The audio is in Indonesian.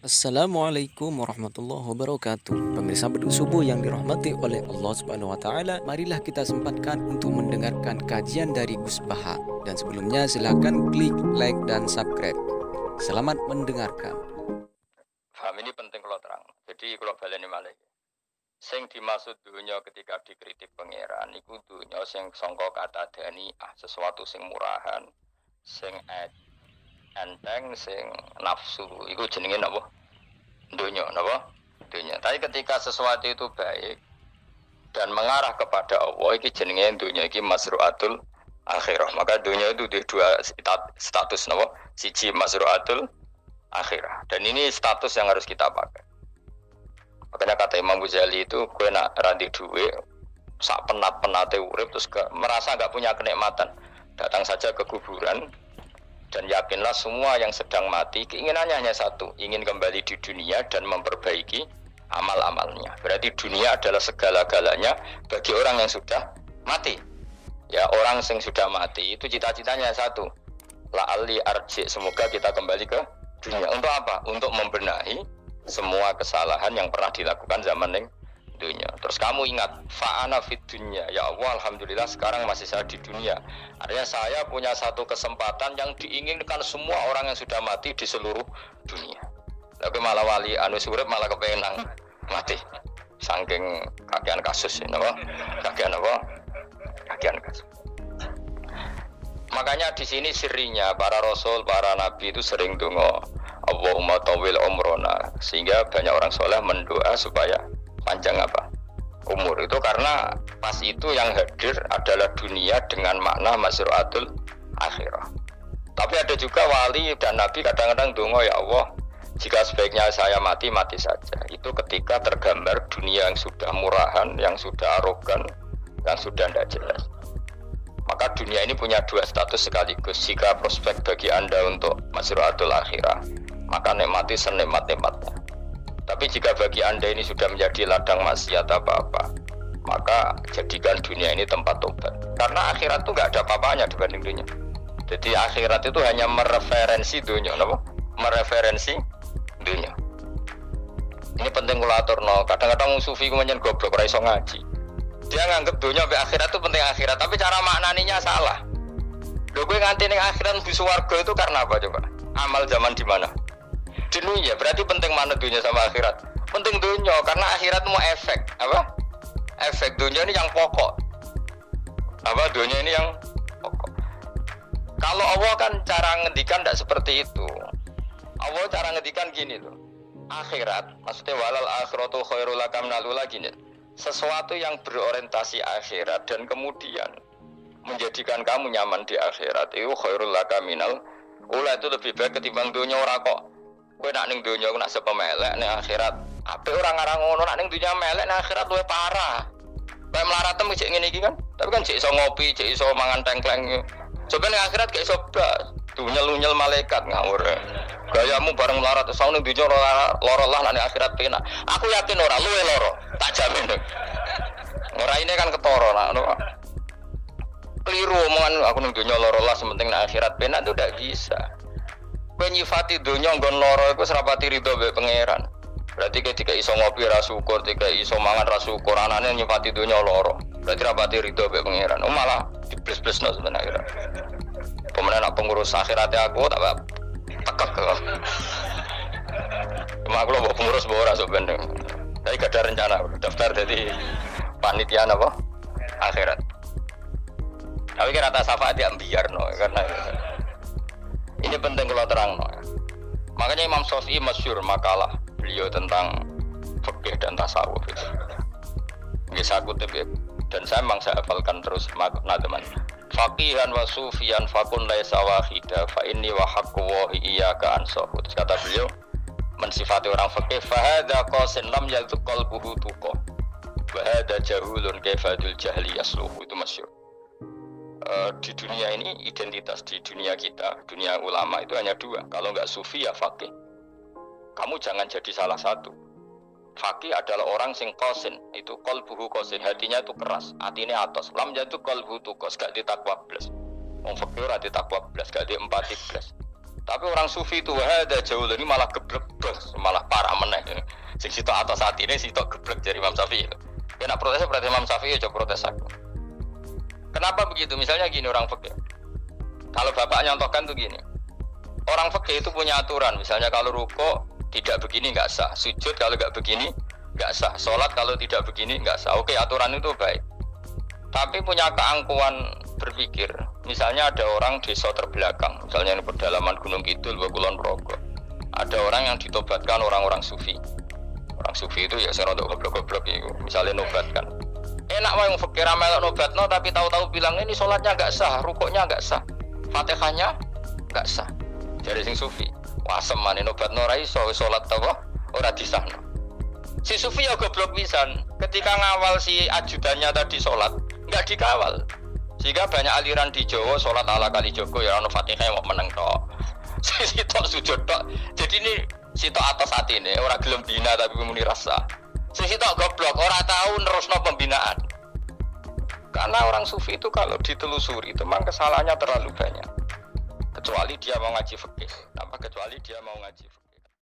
Assalamualaikum warahmatullahi wabarakatuh. Pemirsa Beduk Subuh yang dirahmati oleh Allah Subhanahu wa taala, marilah kita sempatkan untuk mendengarkan kajian dari Gus Baha. Dan sebelumnya silakan klik like dan subscribe. Selamat mendengarkan. Paham ini penting kalau terang. Jadi kalau baleni malih. Sing dimaksud dunia ketika dikritik pangeran iku dunia sing sangka kata daniah, sesuatu sing murahan, sing enteng, sing nafsu. Iku jenenge napa? Dunia, napa? Dunia. Tapi ketika sesuatu itu baik dan mengarah kepada Allah, iki jenenge dunia iki masruatul akhirah. Maka dunia itu di dua status napa? Siji masruatul akhirah. Dan ini status yang harus kita pakai. Makanya kata Imam Ghazali itu, gue nak randi duwe, sak penat-penate urip terus merasa gak punya kenikmatan. Datang saja ke kuburan dan yakinlah semua yang sedang mati keinginannya hanya satu, ingin kembali di dunia dan memperbaiki amal-amalnya. Berarti dunia adalah segala-galanya bagi orang yang sudah mati. Ya, orang yang sudah mati itu cita-citanya satu. La'alli arji, semoga kita kembali ke dunia. Untuk apa? Untuk membenahi semua kesalahan yang pernah dilakukan zaman yang dunia. Terus kamu ingat, fa'ana fid dunya. Ya Allah, alhamdulillah sekarang masih saya di dunia. Artinya saya punya satu kesempatan yang diinginkan semua orang yang sudah mati di seluruh dunia. Tapi malah wali anu surip malah kepenang mati. Saking kakean kasus ini, apa? Kakean apa? Kakean kasus. Makanya di sini sirinya para rasul, para nabi itu sering donga Allahumma tawil umrona, sehingga banyak orang soleh mendoa supaya panjang apa? Umur. Itu karena pas itu yang hadir adalah dunia dengan makna masruatul akhirah. Tapi ada juga wali dan nabi kadang-kadang donga, ya Allah, jika sebaiknya saya mati, mati saja. Itu ketika tergambar dunia yang sudah murahan, yang sudah arogan, yang sudah tidak jelas. Maka dunia ini punya dua status sekaligus. Jika prospek bagi Anda untuk masruatul akhirah, maka nikmati senikmat-nikmatnya. Tapi jika bagi Anda ini sudah menjadi ladang maksiat apa-apa, maka jadikan dunia ini tempat tobat. Karena akhirat itu nggak ada apa-apanya dibanding dunia. Jadi akhirat itu hanya mereferensi dunia, apa? Mereferensi dunia. Ini penting kula aturno. Kadang-kadang sufi kemudian goblok ora iso ngaji. Dia nganggep dunia sampai akhirat itu penting akhirat, tapi cara maknaninya salah. Lho kowe nganti ning akhirat mlebu swarga itu karena apa coba? Amal zaman di mana? Di dunia. Berarti penting mana dunia sama akhirat? Penting dunia karena akhirat mau efek, apa? Efek dunia ini yang pokok. Apa dunia ini yang pokok. Kalau Allah kan cara ngendikan tidak seperti itu. Allah cara ngendikan gini loh. Akhirat, maksudnya walal akhiratu khairul laka minal ula gini. Sesuatu yang berorientasi akhirat dan kemudian menjadikan kamu nyaman di akhirat itu khairul laka minal ula, itu lebih baik ketimbang dunia. Ora kok kowe nak ning dunia nak sepemelek ning akhirat apik ora ngarang ngono, nak ning dunia melek ning akhirat luwih parah. Kayak mlaratem cek ngene iki kan, tapi kan cek iso ngopi, cek iso mangan tengkleng. Coba ning akhirat gak iso blas, dunyel-unyel malaikat ngawur. Gayamu bareng melarat terus ning dunia loro lah ning akhirat penak. Aku yakin ora luwih loro, tak jamin. Ora ini kan ketara nak keliru omongan aku ning dunia loro lah sementing ning akhirat penak itu ndak bisa. Kowe nyifati donya nggon loro iku serapati ridho mbek pangeran. Berarti ketika iso ngopi ra syukur, ketika iso mangan ra syukur, anane nyifati donya loro. Berarti rapati ridho mbek pangeran. Oh malah dibles-blesno sebenarnya. Pemenang pengurus akhirate aku tak tekek kok. Cuma aku lho pengurus mbok ora sok bendeng. Tapi gak ada rencana daftar jadi panitia apa? Akhirat. Tapi kira tak syafaat ya biarno karena ini penting kalau terang. Makanya Imam Syafi'i masyhur makalah beliau tentang fikih dan tasawuf itu. Nggih saya kutip ya. Dan saya memang saya hafalkan terus makna teman. Faqihan wa sufiyan fakun laisa wahida fa inni wa haqqu wa iyyaka ansahu. Kata beliau mensifati orang fikih fa hadza qasin lam yadhq qalbuhu tuqa. Wa hadza jahulun kaifadul jahli yasluhu, itu masyhur. Di dunia ini identitas di dunia kita, dunia ulama itu hanya dua. Kalau nggak sufi ya faqih. Kamu jangan jadi salah satu. Faqih adalah orang sing qasin, itu qalbuhu qasin, hatinya itu keras, hatinya atos. Lam jatuh qalbuhu tuqas, gak ditakwa blas. Wong faqih ora ditakwa blas, gak diempati blas. Tapi orang sufi itu ada jauh ini malah geblek, malah parah meneh. Sing sitok atas hati ini sitok geblek dari Imam Syafi'i. Kena protesnya berarti Imam Syafi'i aja protes aku. Kenapa begitu? Misalnya gini orang fikih. Kalau bapak nyontohkan tuh gini. Orang fikih itu punya aturan. Misalnya kalau ruko tidak begini nggak sah. Sujud kalau nggak begini nggak sah. Sholat kalau tidak begini nggak sah. Oke, aturan itu baik. Tapi punya keangkuhan berpikir. Misalnya ada orang desa terbelakang. Misalnya di pedalaman Gunung Kidul, Kulon Progo. Ada orang yang ditobatkan orang-orang sufi. Orang sufi itu ya saya untuk goblok-goblok itu. Misalnya nobatkan. Enak wae wong fikir melok nobatno tapi tahu-tahu bilang ini sholatnya enggak sah, rukuknya enggak sah, Fatihahnya enggak sah. Dari sing sufi, wah semane nobatno ora iso salat apa ora disahno. Si sufi ya goblok pisan. Ketika ngawal si ajudannya tadi sholat, enggak dikawal. Sehingga banyak aliran di Jawa sholat ala kali Joko ya ono Fatihah mau meneng tok. Si tok sujud tok. Jadi ini si tok atas hati ini ora gelem bina tapi muni rasa. Sisi tok goblok, orang tahu nerusno pembinaan. Karena orang sufi itu kalau ditelusuri itu memang kesalahannya terlalu banyak. Kecuali dia mau ngaji fikih. Kecuali dia mau ngaji fikih.